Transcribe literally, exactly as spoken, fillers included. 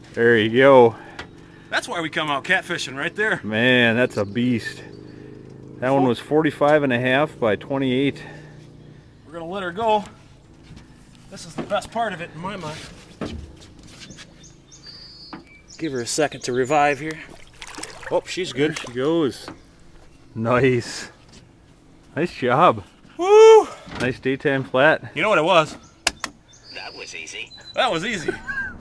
There you go. That's why we come out catfishing right there. Man, that's a beast. That one was forty-five and a half by twenty-eight. We're gonna let her go. This is the best part of it in my mind. Give her a second to revive here. Oh, she's good. There she goes. Nice. Nice job. Woo! Nice daytime flat. You know what it was? That was easy. That was easy.